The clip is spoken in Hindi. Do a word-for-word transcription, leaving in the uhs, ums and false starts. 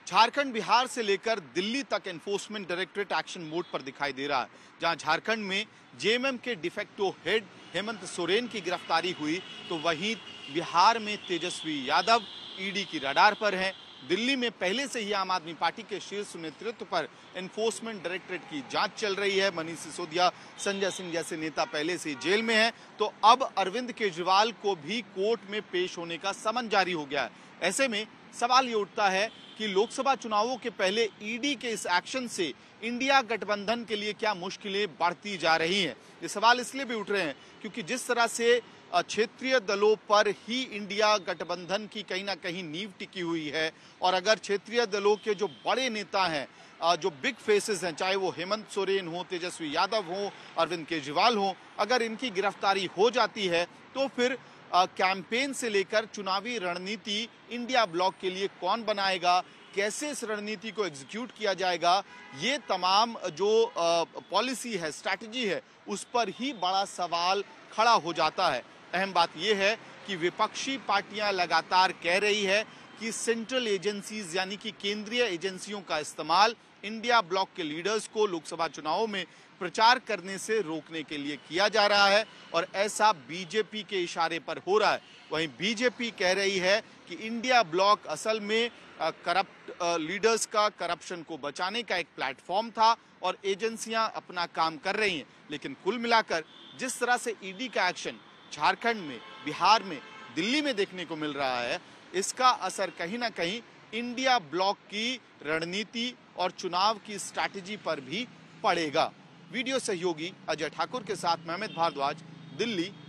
झारखंड, बिहार से लेकर दिल्ली तक एनफोर्समेंट डायरेक्टरेट एक्शन मोड पर दिखाई दे रहा है। जहां झारखंड में जेएमएम के डिफेक्टो हेड हेमंत सोरेन की गिरफ्तारी हुई, तो वहीं बिहार में तेजस्वी यादव ईडी की रडार पर हैं। दिल्ली में पहले से ही आम आदमी पार्टी के शीर्ष नेतृत्व पर एनफोर्समेंट डायरेक्टरेट की जांच चल रही है। मनीष सिसोदिया, संजय सिंह जैसे नेता पहले से जेल में हैं, तो अब अरविंद केजरीवाल को भी कोर्ट में पेश होने का समन जारी हो गया है। ऐसे में सवाल ये उठता है कि लोकसभा चुनावों के पहले ईडी के इस एक्शन से इंडिया गठबंधन के लिए क्या मुश्किलें बढ़ती जा रही हैं। ये सवाल इसलिए भी उठ रहे हैं क्योंकि जिस तरह से क्षेत्रीय दलों पर ही इंडिया गठबंधन की कहीं ना कहीं नींव टिकी हुई है, और अगर क्षेत्रीय दलों के जो बड़े नेता हैं, जो बिग फेसेस हैं, चाहे वो हेमंत सोरेन हो, तेजस्वी यादव हो, अरविंद केजरीवाल हो, अगर इनकी गिरफ्तारी हो जाती है तो फिर कैंपेन से लेकर चुनावी रणनीति इंडिया ब्लॉक के लिए कौन बनाएगा, कैसे इस रणनीति को एग्जीक्यूट किया जाएगा, ये तमाम जो पॉलिसी है, स्ट्रैटेजी है, उस पर ही बड़ा सवाल खड़ा हो जाता है। अहम बात यह है कि विपक्षी पार्टियां लगातार कह रही है कि सेंट्रल एजेंसीज यानी कि केंद्रीय एजेंसियों का इस्तेमाल इंडिया ब्लॉक के लीडर्स को लोकसभा चुनावों में प्रचार करने से रोकने के लिए किया जा रहा है, और ऐसा बीजेपी के इशारे पर हो रहा है। वहीं बीजेपी कह रही है कि इंडिया ब्लॉक असल में करप्ट लीडर्स का करप्शन को बचाने का एक प्लेटफॉर्म था और एजेंसियां अपना काम कर रही हैं। लेकिन कुल मिलाकर जिस तरह से ईडी का एक्शन झारखंड में, बिहार में, दिल्ली में देखने को मिल रहा है, इसका असर कहीं ना कहीं इंडिया ब्लॉक की रणनीति और चुनाव की स्ट्रैटेजी पर भी पड़ेगा। वीडियो सहयोगी अजय ठाकुर के साथ मैं अमित भारद्वाज, दिल्ली।